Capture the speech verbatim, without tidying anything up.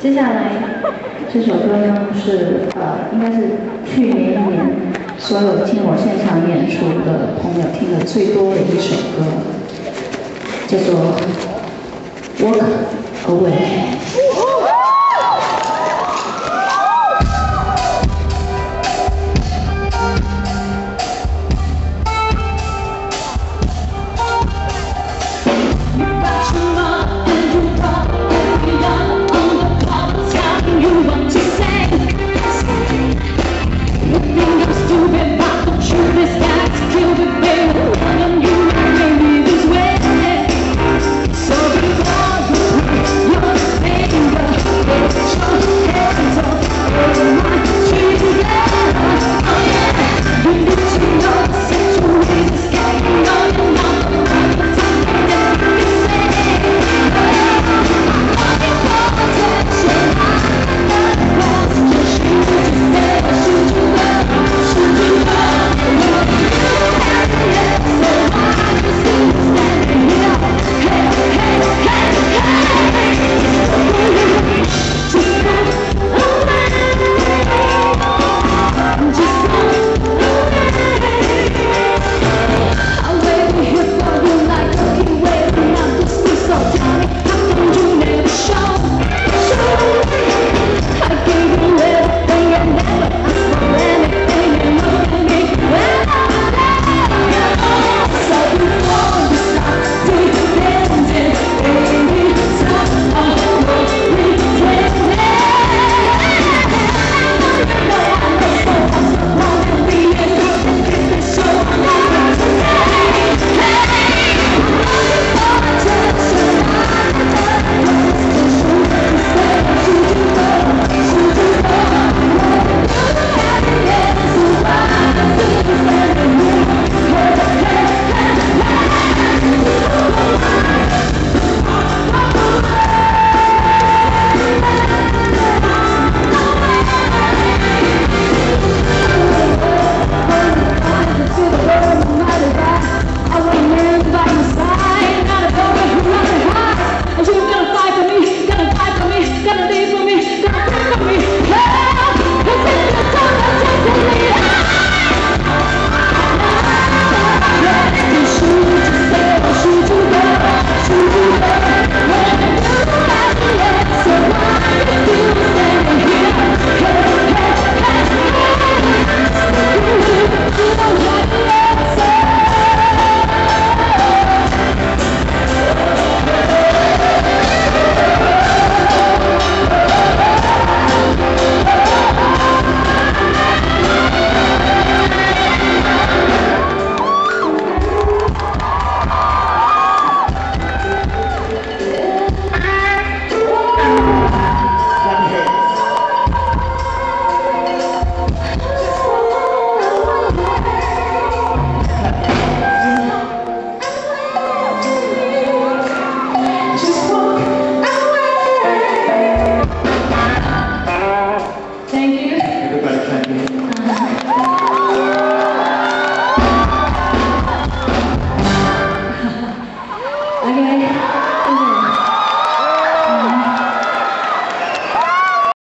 接下来这首歌呢是呃，应该是去年一年所有听我现场演出的朋友听的最多的一首歌，叫做《Walk Away》。